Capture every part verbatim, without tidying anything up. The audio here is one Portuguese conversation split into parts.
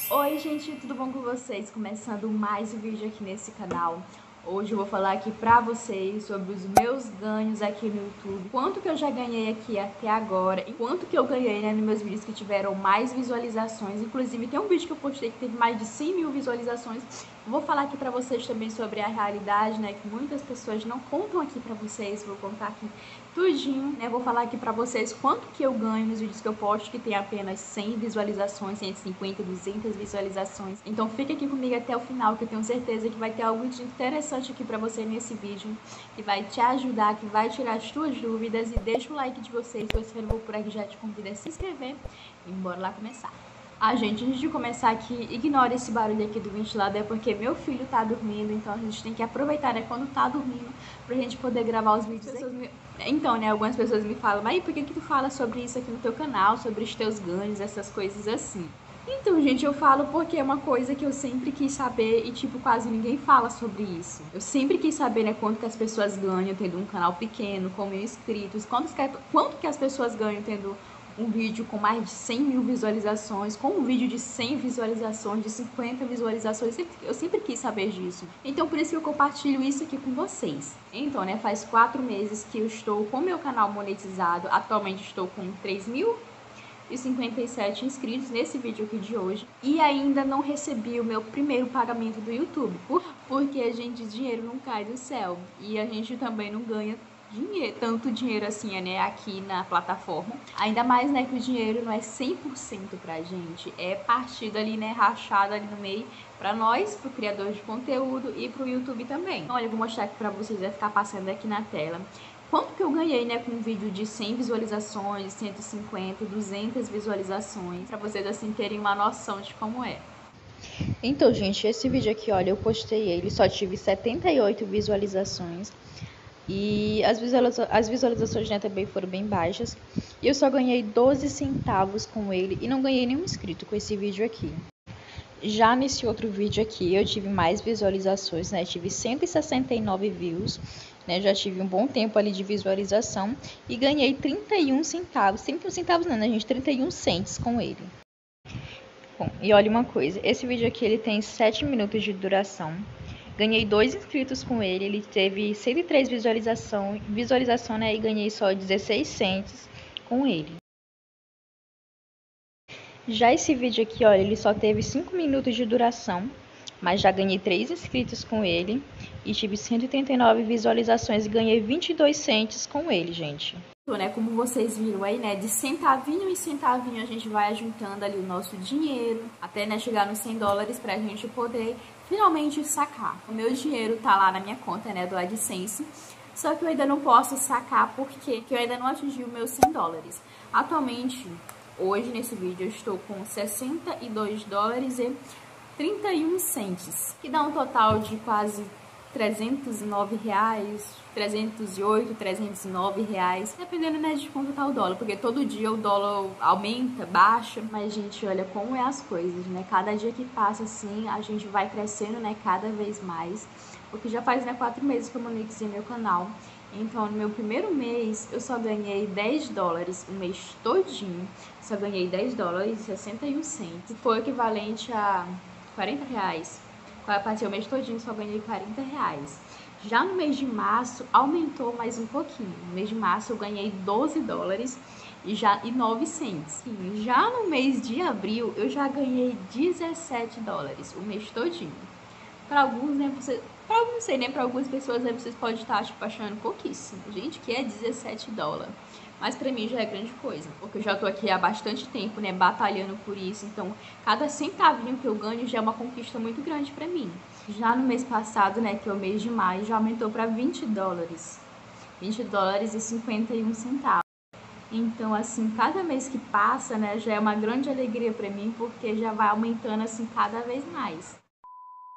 Oi gente, tudo bom com vocês? Começando mais um vídeo aqui nesse canal. Hoje eu vou falar aqui pra vocês sobre os meus ganhos aqui no YouTube. Quanto que eu já ganhei aqui até agora e quanto que eu ganhei, né, nos meus vídeos que tiveram mais visualizações. Inclusive tem um vídeo que eu postei que teve mais de cem mil visualizações. Vou falar aqui pra vocês também sobre a realidade, né, que muitas pessoas não contam aqui pra vocês. Vou contar aqui tudinho, né, vou falar aqui pra vocês quanto que eu ganho nos vídeos que eu posto que tem apenas cem visualizações, cento e cinquenta, duzentas visualizações. Então fica aqui comigo até o final, que eu tenho certeza que vai ter algo de interessante aqui pra você nesse vídeo, que vai te ajudar, que vai tirar as tuas dúvidas. E deixa o like de vocês, se você não for por aqui já te convido a se inscrever e bora lá começar. Ah, gente, antes de começar aqui, ignore esse barulho aqui do ventilador, é porque meu filho tá dormindo, então a gente tem que aproveitar, né, quando tá dormindo, pra gente poder gravar os vídeos aqui. Me... Então, né, algumas pessoas me falam, mas por que que tu fala sobre isso aqui no teu canal, sobre os teus ganhos, essas coisas assim? Então, gente, eu falo porque é uma coisa que eu sempre quis saber e, tipo, quase ninguém fala sobre isso. Eu sempre quis saber, né, quanto que as pessoas ganham tendo um canal pequeno, com mil inscritos, quanto que, quanto que as pessoas ganham tendo um vídeo com mais de cem mil visualizações, com um vídeo de cem visualizações, de cinquenta visualizações. Eu sempre, eu sempre quis saber disso. Então, por isso que eu compartilho isso aqui com vocês. Então, né, faz quatro meses que eu estou com meu canal monetizado. Atualmente estou com três mil e cinquenta e sete inscritos nesse vídeo aqui de hoje. E ainda não recebi o meu primeiro pagamento do YouTube. Por, porque, a gente, dinheiro não cai do céu. E a gente também não ganha dinheiro, tanto dinheiro assim, né, aqui na plataforma. Ainda mais, né, que o dinheiro não é cem por cento pra gente, é partido ali, né, rachado ali no meio pra nós, pro criador de conteúdo e pro YouTube também. Olha, eu vou mostrar aqui pra vocês, vai ficar passando aqui na tela. Quanto que eu ganhei, né, com um vídeo de cem visualizações, cento e cinquenta, duzentas visualizações, pra vocês, assim, terem uma noção de como é. Então, gente, esse vídeo aqui, olha, eu postei ele, só tive setenta e oito visualizações. E as, visualiza as visualizações, né, também foram bem baixas. E eu só ganhei doze centavos com ele e não ganhei nenhum inscrito com esse vídeo aqui. Já nesse outro vídeo aqui eu tive mais visualizações, né? Tive cento e sessenta e nove views, né? Já tive um bom tempo ali de visualização e ganhei trinta e um centavos. trinta e um centavos não, né, gente? trinta e um cents com ele. Bom, e olha uma coisa, esse vídeo aqui ele tem sete minutos de duração. Ganhei dois inscritos com ele, ele teve cento e três visualização, visualização, né, e ganhei só dezesseis cents com ele. Já esse vídeo aqui, olha, ele só teve cinco minutos de duração, mas já ganhei três inscritos com ele e tive cento e trinta e nove visualizações e ganhei vinte e dois cents com ele, gente. Né, como vocês viram aí, né, de centavinho em centavinho a gente vai juntando ali o nosso dinheiro, até, né, chegar nos cem dólares pra gente poder finalmente sacar. O meu dinheiro tá lá na minha conta, né, do AdSense, só que eu ainda não posso sacar porque eu ainda não atingi os meus cem dólares. Atualmente, hoje nesse vídeo, eu estou com sessenta e dois dólares e trinta e um cents, que dá um total de quase trezentos e nove reais, trezentos e oito, trezentos e nove reais, dependendo, né, de quanto tá o dólar, porque todo dia o dólar aumenta, baixa, mas, gente, olha como é as coisas, né, cada dia que passa, assim, a gente vai crescendo, né, cada vez mais, porque já faz, né, quatro meses que eu monetizei meu canal, então, no meu primeiro mês, eu só ganhei dez dólares, o mês todinho, só ganhei dez dólares e sessenta e um cents, foi o equivalente a quarenta reais. Quando eu passei o mês todinho, só ganhei quarenta reais. Já no mês de março, aumentou mais um pouquinho. No mês de março, eu ganhei doze dólares e, já, e nove cents. Já no mês de abril, eu já ganhei dezessete dólares, o mês todinho. Para alguns, né, você... Para alguns, não sei, né, para algumas pessoas, né, vocês podem estar, tipo, achando pouquíssimo. Gente, que é dezessete dólares. Mas pra mim já é grande coisa, porque eu já tô aqui há bastante tempo, né, batalhando por isso. Então, cada centavinho que eu ganho já é uma conquista muito grande pra mim. Já no mês passado, né, que é o mês de maio, já aumentou pra vinte dólares. vinte dólares e cinquenta e um centavos. Então, assim, cada mês que passa, né, já é uma grande alegria pra mim, porque já vai aumentando, assim, cada vez mais.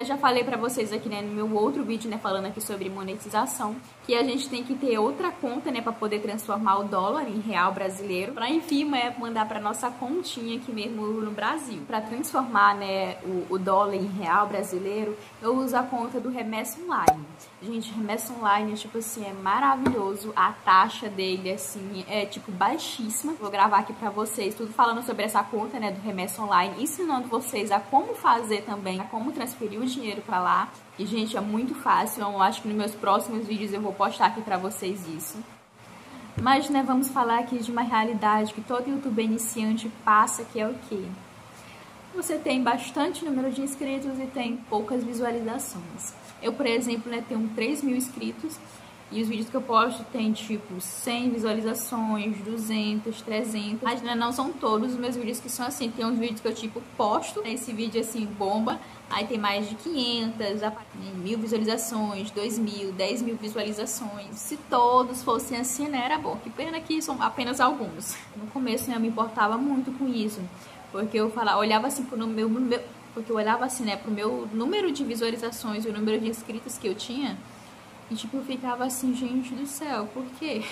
Eu já falei pra vocês aqui, né, no meu outro vídeo, né, falando aqui sobre monetização, que a gente tem que ter outra conta, né, pra poder transformar o dólar em real brasileiro, pra enfim, né, mandar pra nossa continha aqui mesmo no Brasil. Pra transformar, né, o, o dólar em real brasileiro, eu uso a conta do Remessa Online. Gente, Remessa Online, tipo assim, é maravilhoso. A taxa dele, assim, é, tipo, baixíssima. Vou gravar aqui pra vocês tudo falando sobre essa conta, né, do Remessa Online, ensinando vocês a como fazer também, a como transferir o dinheiro pra lá. E, gente, é muito fácil. Eu acho que nos meus próximos vídeos eu vou postar aqui pra vocês isso. Mas, né, vamos falar aqui de uma realidade que todo youtuber iniciante passa, que é o quê? Você tem bastante número de inscritos e tem poucas visualizações. Eu, por exemplo, né, tenho três mil inscritos e os vídeos que eu posto tem tipo cem visualizações, duzentas, trezentas. Mas né, não são todos os meus vídeos que são assim. Tem uns vídeos que eu tipo posto, esse vídeo assim bomba, aí tem mais de quinhentas, mil visualizações, dois mil, dez mil visualizações. Se todos fossem assim, né, era bom. Que pena que são apenas alguns. No começo, né, eu me importava muito com isso, porque eu falava, olhava assim pro meu, meu porque eu olhava assim, né, pro meu número de visualizações e o número de inscritos que eu tinha, e tipo, eu ficava assim, gente do céu, por quê?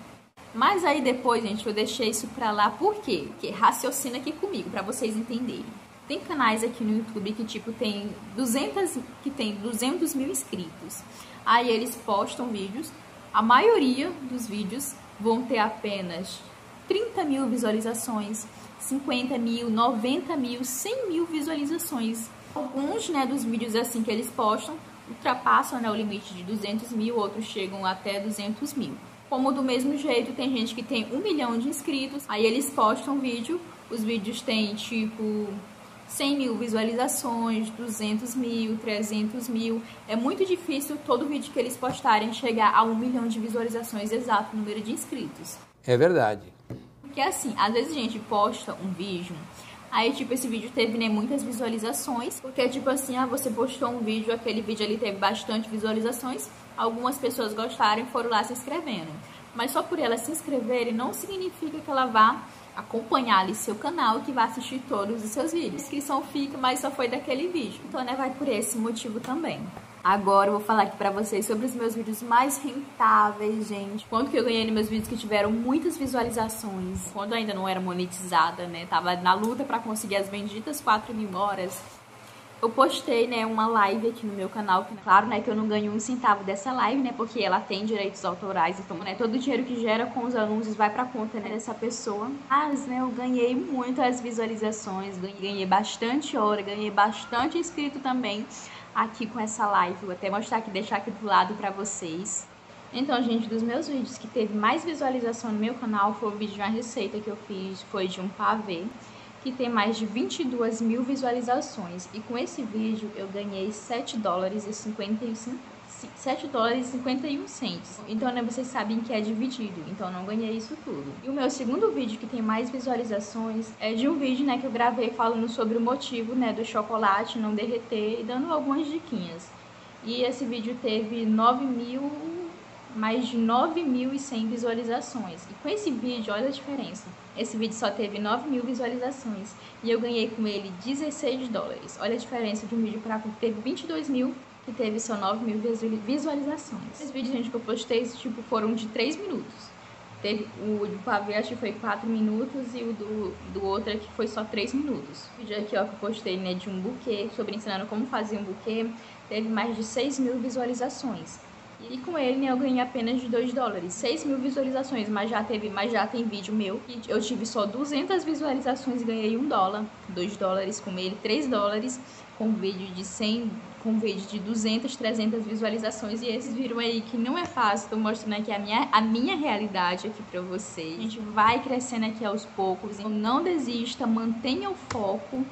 Mas aí depois, gente, eu deixei isso pra lá, por quê? Porque raciocina aqui comigo, pra vocês entenderem. Tem canais aqui no YouTube que, tipo, tem duzentos, que tem duzentos mil inscritos. Aí eles postam vídeos, a maioria dos vídeos vão ter apenas trinta mil visualizações, cinquenta mil, noventa mil, cem mil visualizações. Alguns, né, dos vídeos assim que eles postam ultrapassam, né, o limite de duzentos mil, outros chegam até duzentos mil. Como do mesmo jeito tem gente que tem um milhão de inscritos, aí eles postam vídeo, os vídeos têm tipo cem mil visualizações, duzentos mil, trezentos mil. É muito difícil todo vídeo que eles postarem chegar a um milhão de visualizações, exato número de inscritos. É verdade. Porque assim, às vezes a gente posta um vídeo, aí tipo, esse vídeo teve, né, muitas visualizações, porque tipo assim, ah, você postou um vídeo, aquele vídeo ali teve bastante visualizações, algumas pessoas gostaram e foram lá se inscrevendo. Mas só por elas se inscreverem não significa que ela vá acompanhar ali seu canal e que vai assistir todos os seus vídeos. A inscrição fica, mas só foi daquele vídeo. Então, né, vai por esse motivo também. Agora eu vou falar aqui pra vocês sobre os meus vídeos mais rentáveis, gente. Quanto que eu ganhei nos meus vídeos que tiveram muitas visualizações. Quando eu ainda não era monetizada, né? Tava na luta pra conseguir as benditas quatro mil horas. Eu postei, né, uma live aqui no meu canal. Claro, né, que eu não ganho um centavo dessa live, né? Porque ela tem direitos autorais. Então, né, todo o dinheiro que gera com os anúncios vai pra conta, né, dessa pessoa. Mas, né, eu ganhei muitas visualizações. Ganhei bastante hora, ganhei bastante inscrito também aqui com essa live. Vou até mostrar aqui, deixar aqui do lado pra vocês. Então, gente, dos meus vídeos que teve mais visualização no meu canal foi o vídeo de uma receita que eu fiz, foi de um pavê, que tem mais de vinte e duas mil visualizações. E com esse vídeo eu ganhei sete dólares e cinquenta e cinco, sete dólares e cinquenta e um centos. Então, né, vocês sabem que é dividido, então eu não ganhei isso tudo. E o meu segundo vídeo que tem mais visualizações é de um vídeo, né, que eu gravei falando sobre o motivo, né, do chocolate não derreter e dando algumas diquinhas. E esse vídeo teve nove mil, mais de nove mil e cem visualizações. E com esse vídeo, olha a diferença. Esse vídeo só teve nove mil visualizações e eu ganhei com ele dezesseis dólares. Olha a diferença de um vídeo para que teve vinte e dois mil, que teve só nove mil visualizações. Esses vídeos, gente, que eu postei, tipo, foram de três minutos. Teve o do pavê, acho que foi quatro minutos, e o do, do outro aqui foi só três minutos. O vídeo aqui, ó, que eu postei, né, de um buquê, sobre ensinando como fazer um buquê, teve mais de seis mil visualizações. E com ele, né, eu ganhei apenas de dois dólares, seis mil visualizações, mas já teve, mas já tem vídeo meu que eu tive só duzentas visualizações e ganhei um dólar, dois dólares com ele, três dólares com vídeo de cem, com vídeo de duzentas, trezentas visualizações. E esses viram aí que não é fácil, tô mostrando aqui a minha, a minha realidade aqui pra vocês. A gente vai crescendo aqui aos poucos, então não desista, mantenha o foco.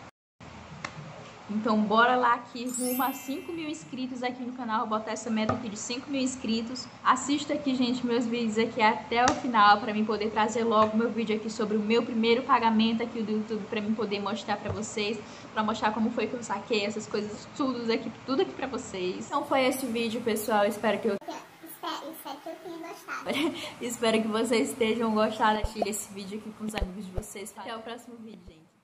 Então bora lá aqui, rumo a cinco mil inscritos aqui no canal, vou botar essa meta aqui de cinco mil inscritos. Assista aqui, gente, meus vídeos aqui até o final, pra mim poder trazer logo meu vídeo aqui sobre o meu primeiro pagamento aqui do YouTube, pra mim poder mostrar pra vocês, pra mostrar como foi que eu saquei essas coisas, tudo aqui, tudo aqui pra vocês. Então foi esse vídeo, pessoal, espero que eu... Espero, espero que eu tenha gostado. Espero que vocês estejam gostado de assistir esse vídeo aqui com os amigos de vocês. Até o próximo vídeo, gente.